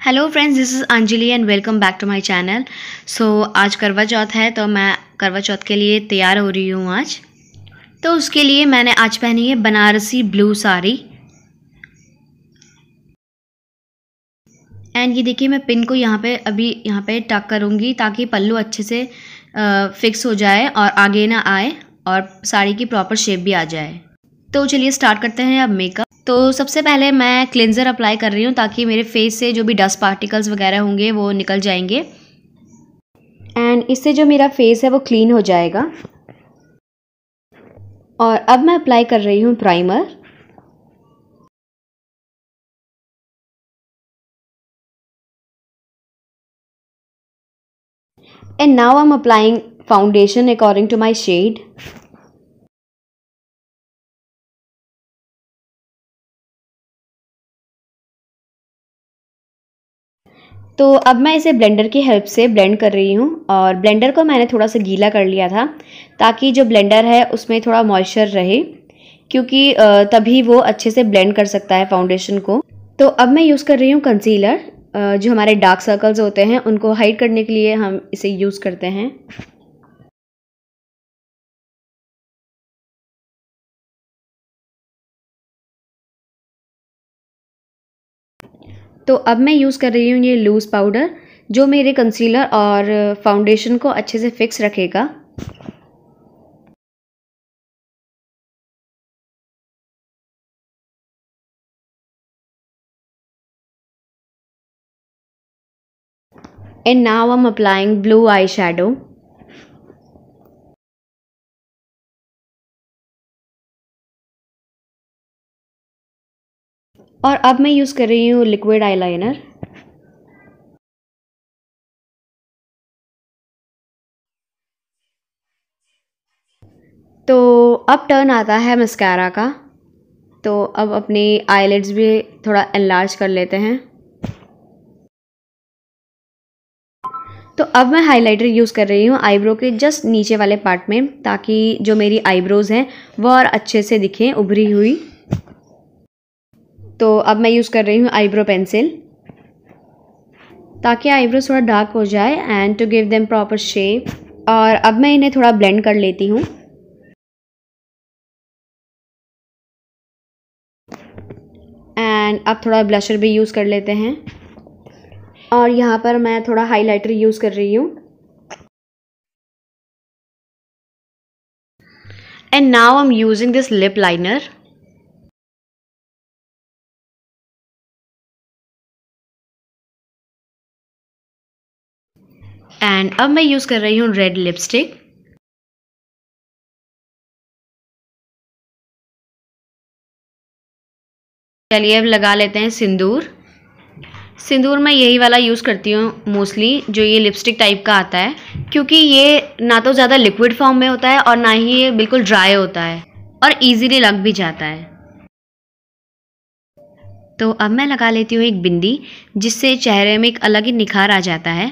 Hello friends, this is Anjali and welcome back to my channel. So आज करवा चौथ है तो मैं करवा चौथ के लिए तैयार हो रही हूँ आज। तो उसके लिए मैंने आज पहनी है बनारसी ब्लू साड़ी। एंड ये देखिए, मैं पिन को यहाँ पे टक करूँगी ताकि पल्लू अच्छे से फिक्स हो जाए और आगे ना आए और साड़ी की प्रॉपर शेप भी आ जाए। तो चलिए स्टार्ट करते हैं अब मेकअप। तो सबसे पहले मैं क्लिंजर अप्लाई कर रही हूँ ताकि मेरे फेस से जो भी डस्ट पार्टिकल्स वगैरह होंगे वो निकल जाएंगे एंड इससे जो मेरा फेस है वो क्लीन हो जाएगा। और अब मैं अप्लाई कर रही हूँ primer. And now I am applying foundation according to my shade. तो अब मैं इसे ब्लेंडर की हेल्प से ब्लेंड कर रही हूँ और ब्लेंडर को मैंने थोड़ा सा गीला कर लिया था ताकि जो ब्लेंडर है उसमें थोड़ा मॉइस्चर रहे, क्योंकि तभी वो अच्छे से ब्लेंड कर सकता है फाउंडेशन को। तो अब मैं यूज़ कर रही हूँ कंसीलर। जो हमारे डार्क सर्कल्स होते हैं उनको हाइड करने के लिए हम इसे यूज़ करते हैं। तो अब मैं यूज़ कर रही हूँ ये लूज़ पाउडर, जो मेरे कंसीलर और फाउंडेशन को अच्छे से फिक्स रखेगा। And now I am applying blue eye shadow. और अब मैं यूज़ कर रही हूँ लिक्विड आईलाइनर। तो अब टर्न आता है मस्कारा का। तो अब अपनी आईलिड्स भी थोड़ा एनलार्ज कर लेते हैं। तो अब मैं हाइलाइटर यूज़ कर रही हूँ आईब्रो के जस्ट नीचे वाले पार्ट में, ताकि जो मेरी आईब्रोज हैं वो और अच्छे से दिखें उभरी हुई। तो अब मैं यूज़ कर रही हूँ आईब्रो पेंसिल ताकि आईब्रोज थोड़ा डार्क हो जाए and to give them proper shape. और अब मैं इन्हें थोड़ा ब्लेंड कर लेती हूँ। एंड अब थोड़ा ब्लशर भी यूज़ कर लेते हैं और यहाँ पर मैं थोड़ा हाइलाइटर यूज़ कर रही हूँ। And now I am using this lip liner. And अब मैं यूज़ कर रही हूँ रेड लिपस्टिक। चलिए अब लगा लेते हैं सिंदूर। सिंदूर मैं यही वाला यूज़ करती हूँ मोस्टली, जो ये लिपस्टिक टाइप का आता है, क्योंकि ये ना तो ज़्यादा लिक्विड फॉर्म में होता है और ना ही ये बिल्कुल ड्राई होता है और इजीली लग भी जाता है। तो अब मैं लगा लेती हूँ एक बिंदी, जिससे चेहरे में एक अलग ही निखार आ जाता है।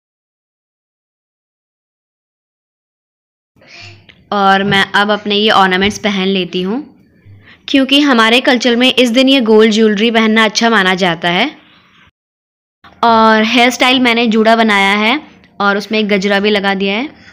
और मैं अब अपने ये ऑर्नामेंट्स पहन लेती हूँ, क्योंकि हमारे कल्चर में इस दिन ये गोल्ड ज्वेलरी पहनना अच्छा माना जाता है। और हेयर स्टाइल मैंने जूड़ा बनाया है और उसमें एक गजरा भी लगा दिया है।